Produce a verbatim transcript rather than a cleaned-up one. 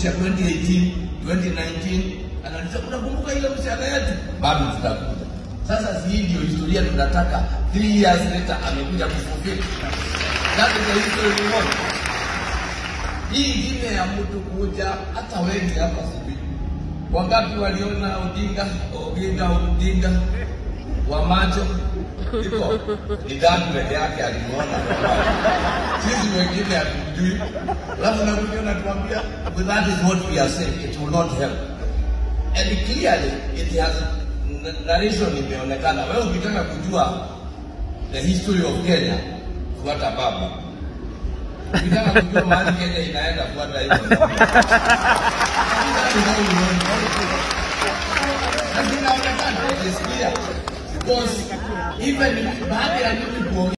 kurudisha twenty eighteen, twenty nineteen, analisema unakumbuka ile mshahara yetu, bado tutakuja. Sasa si ndio historia tunataka three years later amekuja kufufika. That is the history we want. Hii ingine ya mtu kuja, hata wengi hapa sibi. Wangapi waliona Odinga, Odinga, Odinga wa macho? Iko ni damu peke yake alimuona. Sisi wengine hatujui. Alafu na wengine wanatuambia, but that is what we are saying, it will not help. And clearly it has narration imeonekana. Wewe ukitaka kujua the history of Kenya, fuata baba. Ukitaka kujua mahali Kenya inaenda, fuata hivyo. Lakini inaonekana it is clear because even baada ya mimi